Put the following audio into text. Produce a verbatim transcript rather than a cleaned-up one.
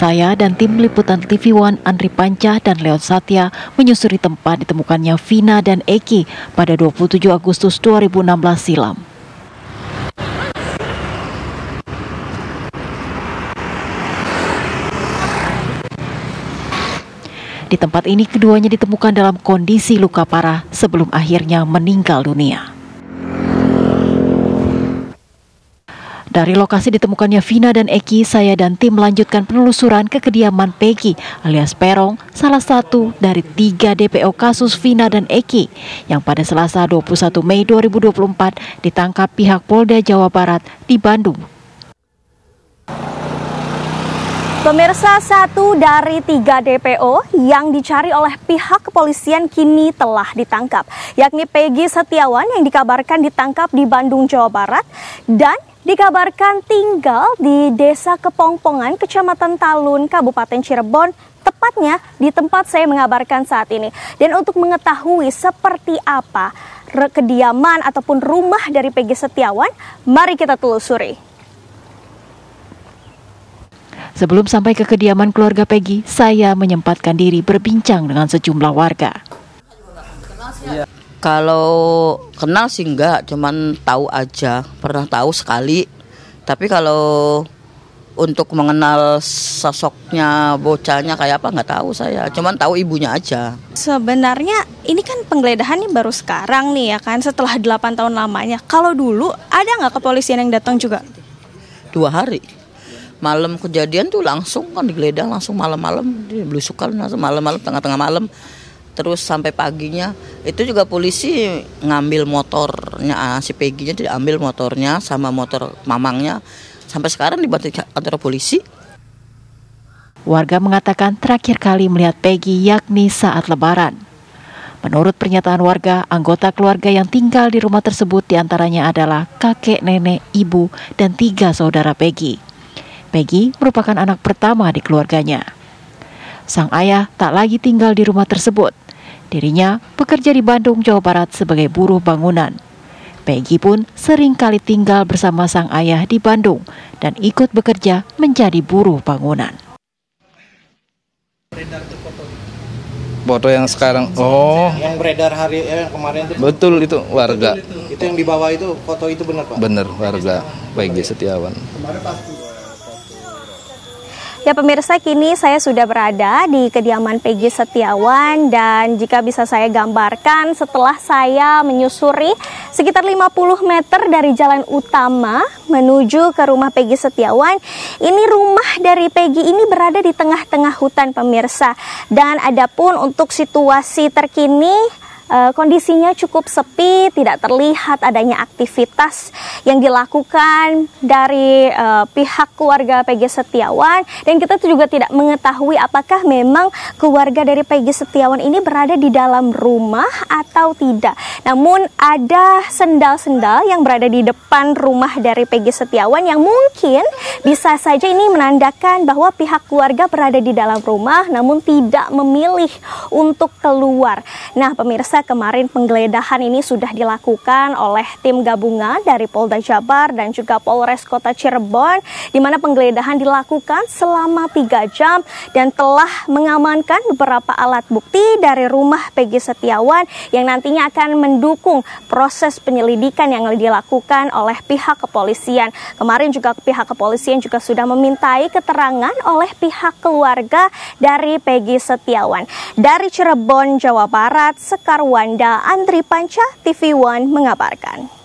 Saya dan tim liputan T V One Andri Panca dan Leon Satya menyusuri tempat ditemukannya Vina dan Eki pada dua puluh tujuh Agustus dua ribu enam belas silam. Di tempat ini keduanya ditemukan dalam kondisi luka parah sebelum akhirnya meninggal dunia. Dari lokasi ditemukannya Vina dan Eki, saya dan tim melanjutkan penelusuran ke kediaman Peggy alias Perong, salah satu dari tiga D P O kasus Vina dan Eki yang pada Selasa dua puluh satu Mei dua ribu dua puluh empat ditangkap pihak Polda Jawa Barat di Bandung. Pemirsa, satu dari tiga D P O yang dicari oleh pihak kepolisian kini telah ditangkap, yakni Peggy Setiawan yang dikabarkan ditangkap di Bandung, Jawa Barat, dan dikabarkan tinggal di Desa Kepongpongan, Kecamatan Talun, Kabupaten Cirebon, tepatnya di tempat saya mengabarkan saat ini. Dan untuk mengetahui seperti apa kediaman ataupun rumah dari Peggy Setiawan, mari kita telusuri. Sebelum sampai ke kediaman keluarga Peggy, saya menyempatkan diri berbincang dengan sejumlah warga. Kalau kenal sih enggak, cuman tahu aja, pernah tahu sekali. Tapi kalau untuk mengenal sosoknya, bocahnya kayak apa nggak tahu saya, cuman tahu ibunya aja. Sebenarnya ini kan penggeledahan nih baru sekarang nih ya kan, setelah delapan tahun lamanya. Kalau dulu ada nggak kepolisian yang datang juga? Dua hari. Malam kejadian tuh langsung kan digeledah, langsung malam-malam, belusukan langsung malam-malam, tengah-tengah malam. Terus sampai paginya, itu juga polisi ngambil motornya, si Peggy-nya diambil motornya sama motor mamangnya. Sampai sekarang dibantu kantor polisi. Warga mengatakan terakhir kali melihat Peggy yakni saat Lebaran. Menurut pernyataan warga, anggota keluarga yang tinggal di rumah tersebut diantaranya adalah kakek, nenek, ibu, dan tiga saudara Peggy. Peggy merupakan anak pertama di keluarganya. Sang ayah tak lagi tinggal di rumah tersebut. Dirinya bekerja di Bandung, Jawa Barat sebagai buruh bangunan. Peggy pun sering kali tinggal bersama sang ayah di Bandung dan ikut bekerja menjadi buruh bangunan. Foto yang sekarang, oh, yang beredar hari eh, kemarin itu. Betul, itu warga. Itu yang di bawah itu, foto itu benar Pak? Benar, warga Peggy Setiawan. Ya pemirsa, kini saya sudah berada di kediaman Peggy Setiawan dan jika bisa saya gambarkan setelah saya menyusuri sekitar lima puluh meter dari jalan utama menuju ke rumah Peggy Setiawan, ini rumah dari Peggy ini berada di tengah-tengah hutan pemirsa. Dan adapun untuk situasi terkini, Uh, kondisinya cukup sepi, tidak terlihat adanya aktivitas yang dilakukan dari uh, pihak keluarga Peggy Setiawan, dan kita juga tidak mengetahui apakah memang keluarga dari Peggy Setiawan ini berada di dalam rumah atau tidak. Namun ada sendal-sendal yang berada di depan rumah dari Peggy Setiawan yang mungkin bisa saja ini menandakan bahwa pihak keluarga berada di dalam rumah namun tidak memilih untuk keluar. Nah pemirsa, kemarin penggeledahan ini sudah dilakukan oleh tim gabungan dari Polda Jabar dan juga Polres Kota Cirebon, di mana penggeledahan dilakukan selama tiga jam dan telah mengamankan beberapa alat bukti dari rumah Peggy Setiawan yang nantinya akan mendukung proses penyelidikan yang dilakukan oleh pihak kepolisian. Kemarin juga pihak kepolisian juga sudah memintai keterangan oleh pihak keluarga dari Peggy Setiawan. Dari Cirebon, Jawa Barat, Sekar Wanda, Andri Panca, T V One mengabarkan.